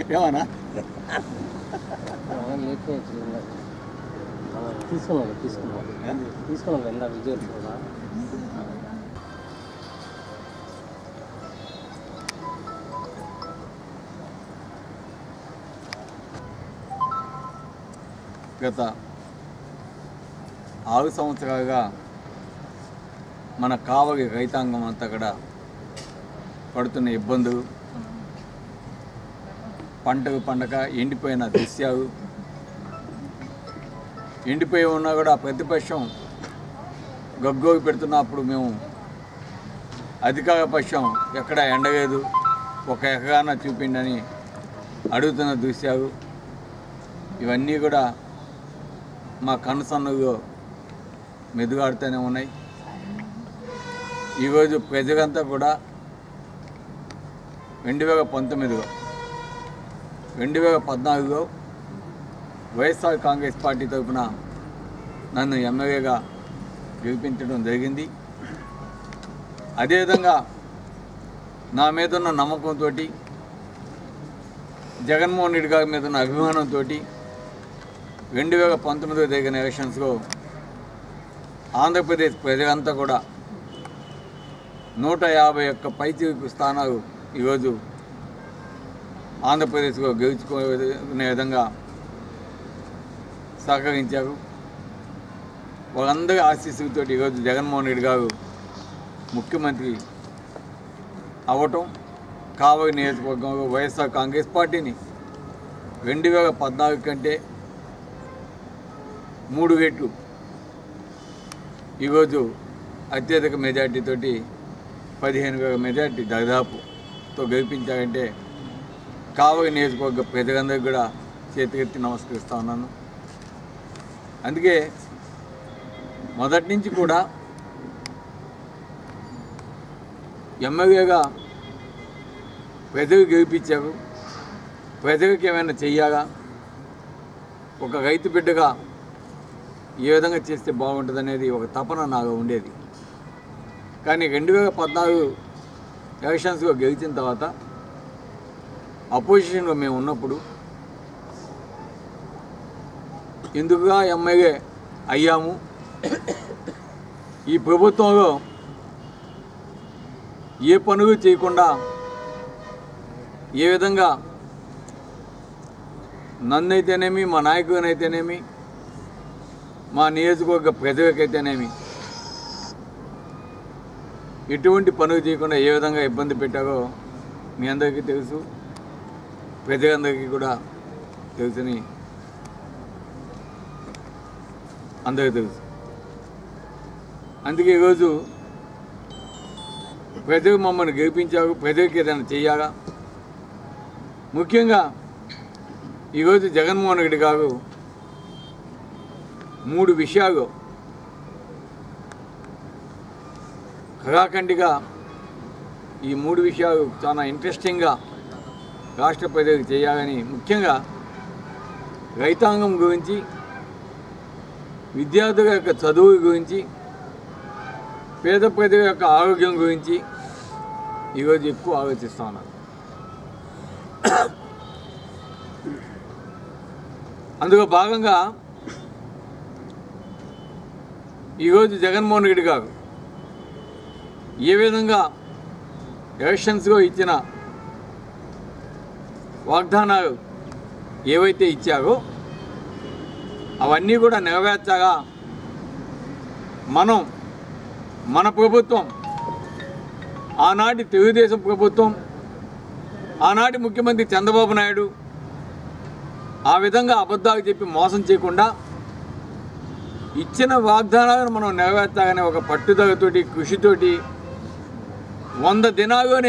ఏమన్నా తీసుకున్నాం ఎంత విజయ్ కూడా గత 6 సంవత్సరాలుగా మన కావలి రైతాంగం అంతా కూడా పడుతున్న ఇబ్బందులు, పంటకు పండగ ఎండిపోయిన దృశ్యాలు, ఎండిపోయి ఉన్నా కూడా ప్రతిపక్షం గగ్గోలు పెడుతున్నప్పుడు మేము అధికార పక్షం ఎక్కడ ఎండలేదు, ఒక ఎకరాన చూపిండని అడుగుతున్న దృశ్యాలు ఇవన్నీ కూడా మా కనుసన్నులో మెదుగాడుతూనే ఉన్నాయి. ఈరోజు ప్రజలంతా కూడా 2019లో 2014లో వైఎస్ఆర్ కాంగ్రెస్ పార్టీ తరఫున నన్ను ఎమ్మెల్యేగా గెలిపించడం జరిగింది. అదేవిధంగా నా మీద ఉన్న నమ్మకంతో, జగన్మోహన్ రెడ్డి గారి మీద ఉన్న అభిమానంతో 2019లో జరిగిన ఎలక్షన్స్లో ఆంధ్రప్రదేశ్ ప్రజలంతా కూడా 151 పైచిలుకు స్థానాలు ఈరోజు ఆంధ్రప్రదేశ్లో గెలుచుకునే విధంగా సహకరించారు. వాళ్ళందరి ఆశీస్సులతో ఈరోజు జగన్మోహన్ రెడ్డి గారు ముఖ్యమంత్రి అవ్వటం, కావలి నియోజకవర్గంలో వైఎస్ఆర్ కాంగ్రెస్ పార్టీని 2014 కంటే 3 రెట్లు ఈరోజు అత్యధిక మెజార్టీతోటి 15,000 మెజార్టీ దాదాపుతో గెలిపించారంటే కావలి నియోజకవర్గ ప్రజలందరికీ కూడా చేతికెత్తి నమస్కరిస్తూ ఉన్నాను. అందుకే మొదటి నుంచి కూడా ఎమ్మెల్యేగా ప్రజలు గెలిపించారు, ప్రజలకు ఏమైనా చెయ్యాలా, ఒక రైతు బిడ్డగా ఏ విధంగా చేస్తే బాగుంటుందనేది ఒక తపన నాకు ఉండేది. కానీ 2014 ఎలక్షన్స్లో గెలిచిన తర్వాత అపోజిషన్లో మేము ఉన్నప్పుడు ఎందుకుగా ఎమ్మెల్యే అయ్యాము, ఈ ప్రభుత్వంలో ఏ పనులు చేయకుండా ఏ విధంగా నన్నైతేనేమి, మా నాయకుడినైతేనేమి, మా నియోజకవర్గ ప్రజలకైతేనేమి ఎటువంటి పనులు చేయకుండా ఏ విధంగా ఇబ్బంది పెట్టారో మీ అందరికీ తెలుసు, ప్రజలందరికీ కూడా తెలుసని అందరికీ తెలుసు. అందుకే ఈరోజు ప్రజలు మమ్మల్ని గెలిపించారు, ప్రజలకి ఏదైనా చెయ్యాలా. ముఖ్యంగా ఈరోజు జగన్మోహన్ రెడ్డి గారు 3 విషయాలు కళాఖండిగా, ఈ 3 విషయాలు చాలా ఇంట్రెస్టింగ్గా రాష్ట్ర ప్రజలకు చేయాలని, ముఖ్యంగా రైతాంగం గురించి, విద్యార్థుల యొక్క చదువు గురించి, పేద ప్రజల యొక్క ఆరోగ్యం గురించి ఈరోజు ఎక్కువ ఆలోచిస్తూ ఉన్నారు. అందులో భాగంగా ఈరోజు జగన్మోహన్ రెడ్డి గారు ఏ విధంగా ఎలక్షన్స్లో ఇచ్చిన వాగ్దానాలు ఏవైతే ఇచ్చారో అవన్నీ కూడా నెరవేర్చగా మన ప్రభుత్వం, ఆనాటి తెలుగుదేశం ప్రభుత్వం, ఆనాటి ముఖ్యమంత్రి చంద్రబాబు నాయుడు ఆ విధంగా అబద్ధాలు చెప్పి మోసం చేయకుండా ఇచ్చిన వాగ్దానాలను మనం నెరవేర్చాలనే ఒక పట్టుదలతోటి, కృషితోటి 100 దినాల్లోనే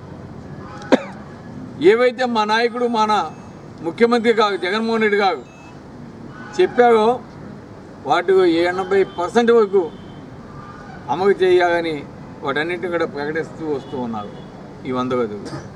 ఏవైతే మా నాయకుడు, మన ముఖ్యమంత్రి గారు జగన్మోహన్ రెడ్డి గారు చెప్పారో వాటి 80% వరకు అమలు చేయాలని వాటన్నిటిని కూడా ప్రకటిస్తూ వస్తూ ఉన్నారు ఈ 100 రోజులు.